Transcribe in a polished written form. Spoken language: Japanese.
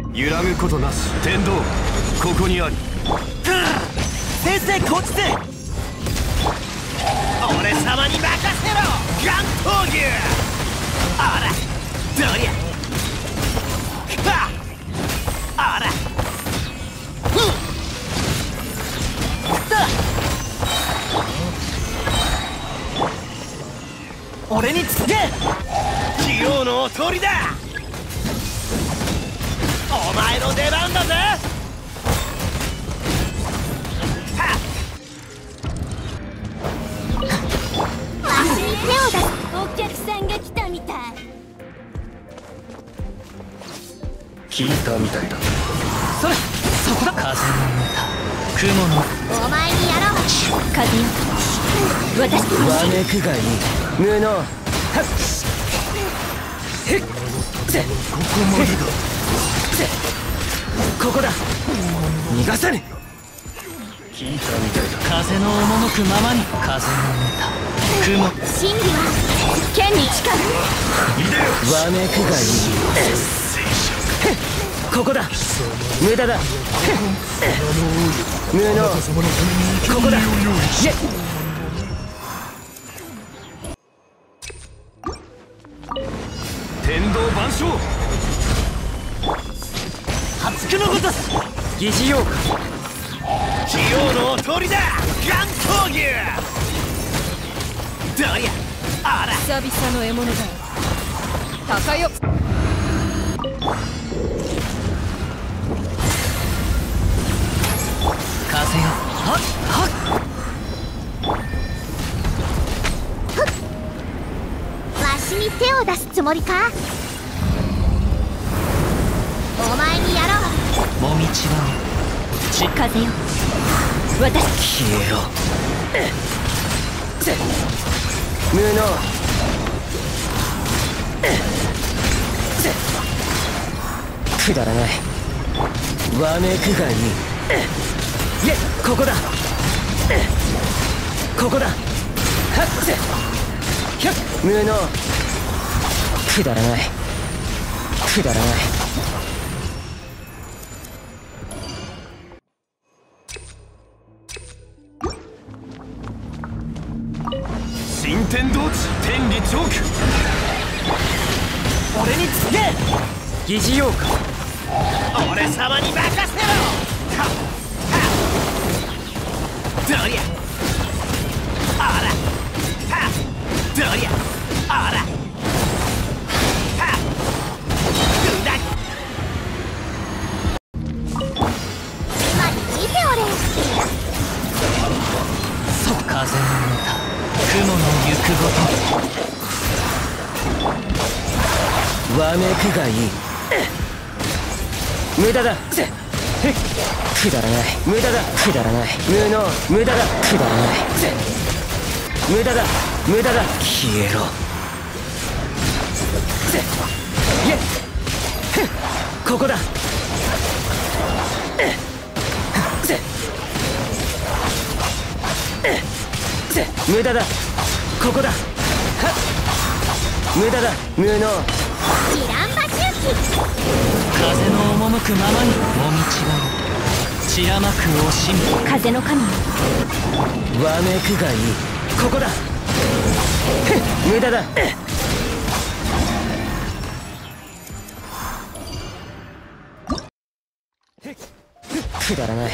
揺らぐことなし。天道ここにあり。 先生こっちで。 俺様に任せろガン闘牛。あらどりゃあら俺につけ。 器用のおとりだ。お前の出番だぜ。 足に手を出す。お客さんが来たみたい。 聞いたみたいだ。 それそこだ。 風の歌雲のお前にやろう。風よ私わめくがいい。無能。はっへっぜここまでだ。 ぜここだ。逃がさね聞いたみたいだ。 風の赴くままに風の歌雲真理は剣に近い。 わめくがいい。ここだ。無駄だ。無能。ここだ。イエッ。 天道万象。 八九のごとす。疑似妖怪。 器用のおとりだガン闘牛。どりゃあら久々の獲物だよ。高よ。 風よはっはっわしに手を出すつもりか。お前にやろう。 もみちは風よ私。 消えろ。ぜ無能。ぜくだらない。わめくがいい。いえここだ。ここだ。はっぜひゃっ無能。くだらない。くだらない。 新天道地天理チョーク。 俺につけ。疑似妖怪。 俺様に任せろ。どりゃあらどりゃあらぐだまに聞いておれ。 風の歌雲の行くごとわめくがいい。無駄だ。ぜくだらない。無駄だ。くだらない。無能。無駄だ。くだらない。ぜ無駄だ。無駄だ。消えろ。ぜいえここだ。ぜぜ無駄だ。ここだ。はっ無駄だ。無能。 ジランバ周期。 風の赴くままにもみちは散らまく惜しみ風の神よわめくがいい。ここだ。無駄だ。くだらない。